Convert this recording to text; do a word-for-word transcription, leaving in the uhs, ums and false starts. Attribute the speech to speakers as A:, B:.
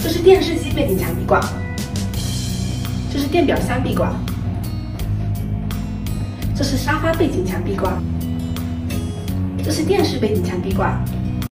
A: 这是电视机背景墙壁挂，这是电表箱壁挂，这是沙发背景墙壁挂，这是电视背景墙壁挂。